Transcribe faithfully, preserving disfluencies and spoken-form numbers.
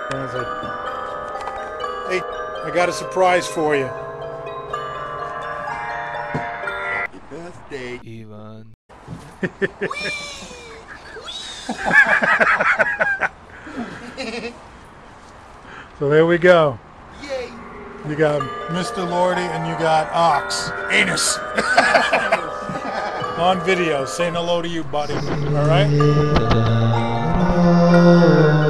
Translate. Hey, I got a surprise for you. Happy birthday, Ivan. So there we go. yay! You got Mister Lordy and you got Ox. Anus. On video, saying hello to you, buddy. All right?